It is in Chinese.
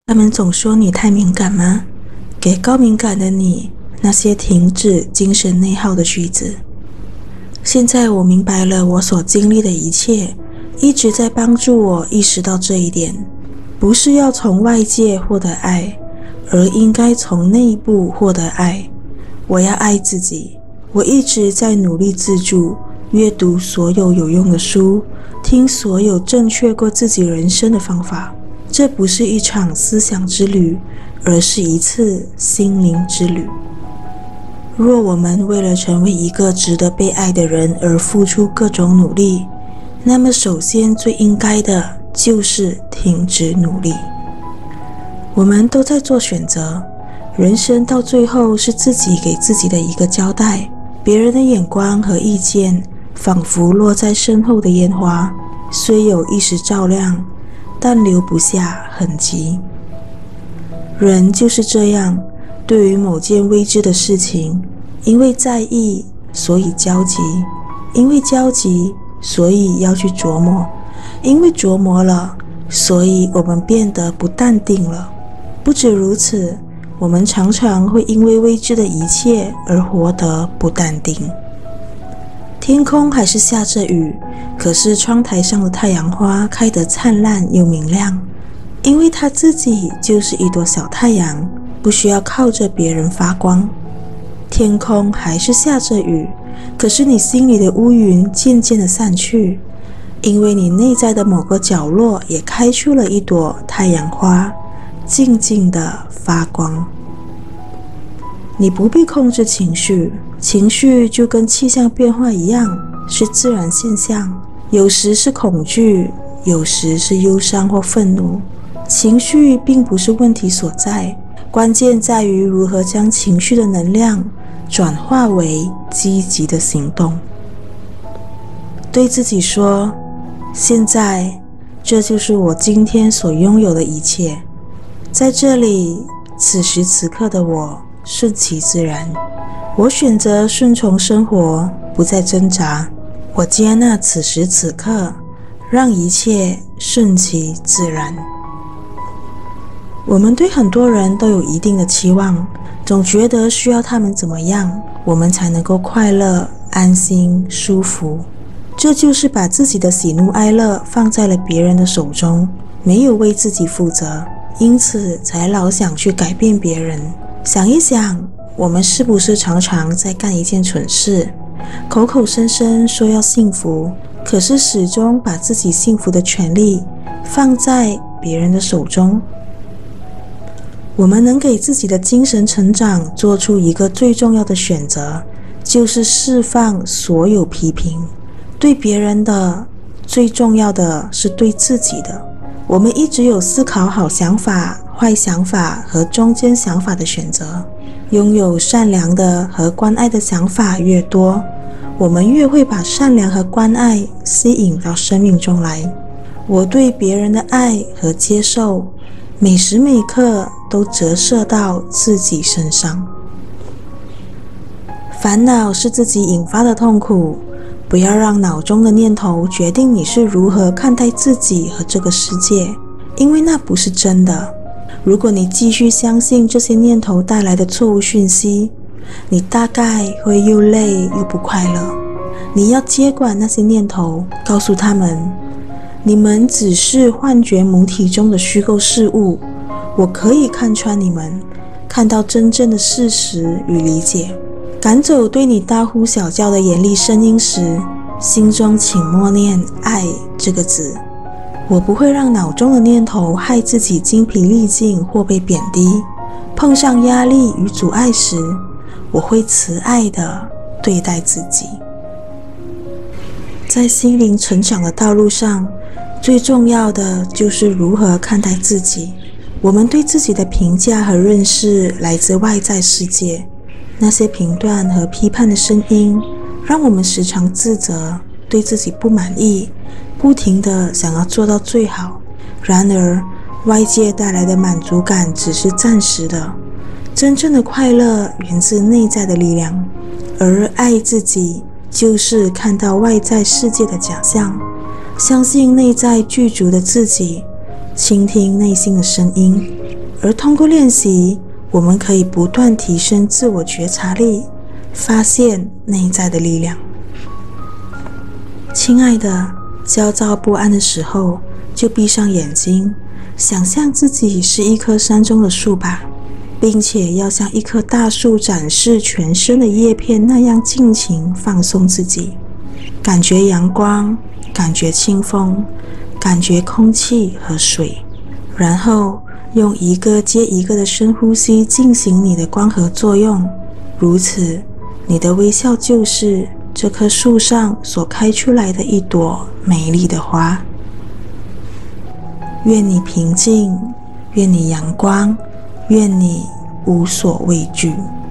他们总说你太敏感吗？给高敏感的你那些停止精神内耗的句子。现在我明白了，我所经历的一切一直在帮助我意识到这一点，不是要从外界获得爱，而应该从内部获得爱。我要爱自己，我一直在努力自助，阅读所有有用的书，听所有正确过自己人生的方法。这不是一场思想之旅，而是一次心灵之旅。若我们为了成为一个值得被爱的人而付出各种努力，那么首先最应该的就是停止努力。我们都在做选择，人生到最后是自己给自己的一个交代。别人的眼光和意见仿佛落在身后的烟花，虽有一时照亮，但留不下痕迹。人就是这样，对于某件未知的事情，因为在意，所以焦急；因为焦急，所以要去琢磨；因为琢磨了，所以我们变得不淡定了。不止如此，我们常常会因为未知的一切而活得不淡定。天空还是下着雨，可是窗台上的太阳花开得灿烂又明亮，因为它自己就是一朵小太阳，不需要靠着别人发光。天空还是下着雨，可是你心里的乌云渐渐地散去，因为你内在的某个角落也开出了一朵太阳花，静静地发光。你不必控制情绪，情绪就跟气象变化一样，是自然现象，有时是恐惧，有时是忧伤或愤怒。情绪并不是问题所在，关键在于如何将情绪的能量转化为积极的行动。对自己说，现在这就是我今天所拥有的一切，在这里，此时此刻的我顺其自然，我选择顺从生活，不再挣扎，我接纳此时此刻，让一切顺其自然。我们对很多人都有一定的期望，总觉得需要他们怎么样，我们才能够快乐、安心、舒服。这就是把自己的喜怒哀乐放在了别人的手中，没有为自己负责，因此才老想去改变别人。想一想，我们是不是常常在干一件蠢事，口口声声说要幸福，可是始终把自己幸福的权利放在别人的手中？我们能给自己的精神成长做出一个最重要的选择，就是释放所有批评。对别人的，最重要的是对自己的。我们一直有思考好想法、坏想法和中间想法的选择。拥有善良的和关爱的想法越多，我们越会把善良和关爱吸引到生命中来。我对别人的爱和接受，每时每刻都折射到自己身上。烦恼是自己引发的痛苦，不要让脑中的念头决定你是如何看待自己和这个世界，因为那不是真的。如果你继续相信这些念头带来的错误讯息，你大概会又累又不快乐。你要接管那些念头，告诉他们，你们只是幻觉母体中的虚构事物，我可以看穿你们，看到真正的事实与理解。赶走对你大呼小叫的严厉声音时，心中请默念爱这个字。我不会让脑中的念头害自己精疲力尽或被贬低。碰上压力与阻碍时，我会慈爱地对待自己。在心灵成长的道路上，最重要的就是如何看待自己。我们对自己的评价和认识来自外在世界，那些评断和批判的声音，让我们时常自责，对自己不满意，不停地想要做到最好。然而，外界带来的满足感只是暂时的，真正的快乐源自内在的力量。而爱自己，就是看到外在世界的假象，相信内在具足的自己， 倾听内心的声音，而通过练习，我们可以不断提升自我觉察力，发现内在的力量。亲爱的，焦躁不安的时候，就闭上眼睛，想象自己是一棵山中的树吧，并且要像一棵大树展示全身的叶片那样尽情放松自己，感觉阳光，感觉清风，感觉空气和水，然后用一个接一个的深呼吸进行你的光合作用。如此，你的微笑就是这棵树上所开出来的一朵美丽的花。愿你平静，愿你阳光，愿你无所畏惧。